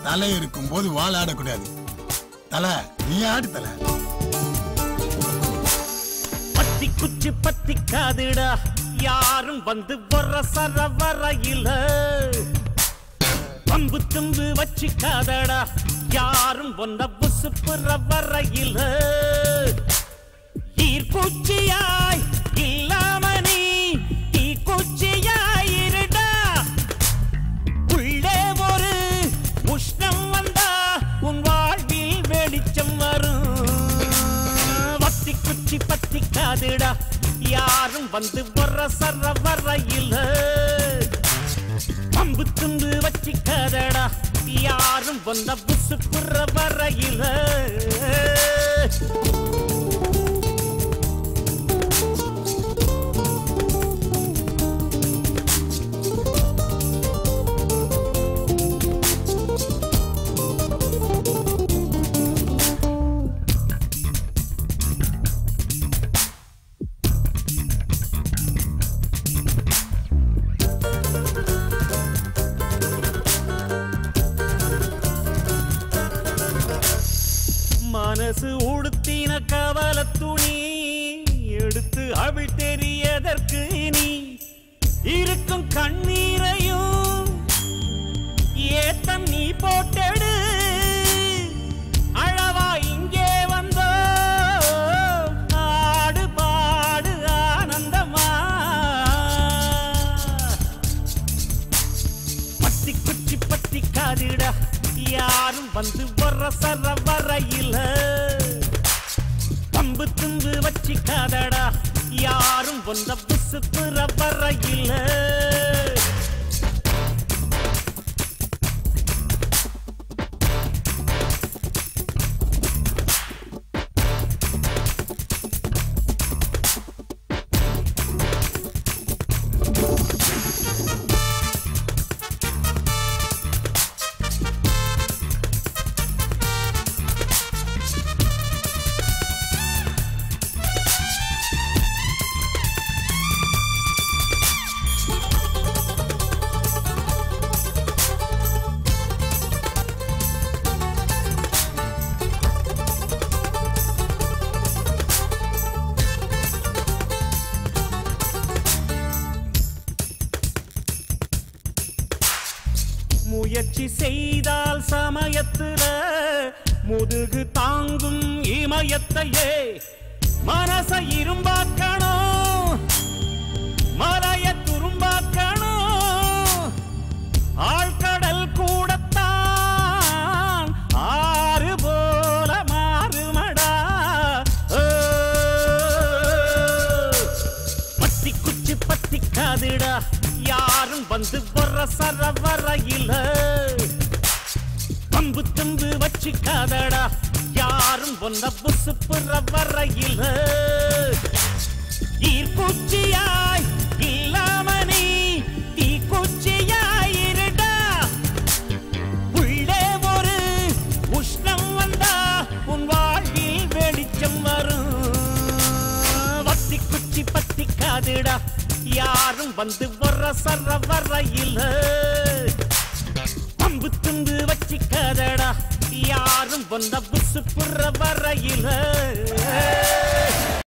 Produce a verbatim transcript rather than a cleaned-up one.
தலை இருக்கும் போது வாழ ஆடக்கூடாது. தலை நீ ஆடு தலை. பத்தி குச்சி பத்தி காதுடா யாரும் வந்து வர சர வரையில பம்பு தும்பு வச்சுக்காதடா யாரும் ஒன்ன புசுப்புற வரையில ஈர்ப்பூச்சியாய் இல்லாம நீ தீக்குச்சியாய் இருடா. உள்ளே ஒரு உஷ்ணம் வந்தா உன் வாழ்வில் வெளிச்சம் வரும். வத்தி குச்சி பத்தி காதுடா யாரும் வந்து வர சர வரையில பம்பு தும்பு வச்சுக்காதடா யாரும் வந்த புசுப்புற வரையில. மனசு உடுத்தின கவல துணி எடுத்து அவள் தெரியதற்கு நீ இருக்கும் கண்ணீரையும் ஏத்தம் நீ போட்டெடு. அழவா இங்கே வந்தோ ஆடு பாடு ஆனந்தமா. பத்தி குச்சி பத்தி காதுடா யாரும் வந்து வர சர வரையில பம்பு தும்பு வச்சுக்காதடா யாரும் வந்த புசுப்புற வரையில. முயற்சி செய்தால் சமயத்துல முதுகு தாங்கும் இமயத்தையே மனச இரும்பாக்கணும் மலைய துரும்பாக்கணும். ஆழ்கடல் கூடத்தான் ஆறு போல மாறுமடா. பத்தி குச்சி பத்தி காதுடா யாரும் வந்து வர சர வரையில பம்பு தும்பு வச்சுக்காதடா யாரும் ஒன்ன புசுப்புற வரையில ஈர்ப்பூச்சியாய் இல்லாம நீ தீக்குச்சியாய் இருடா. உள்ளே ஒரு உஷ்ணம் வந்தா உன் வாழ்வில் வெளிச்சம் வரும். வத்தி குச்சி பத்தி காதுடா யாரும் வந்து வர சர வரையில பம்பு தும்பு வச்சுக்காதடா யாரும் வந்த புசுப்புற வரையில.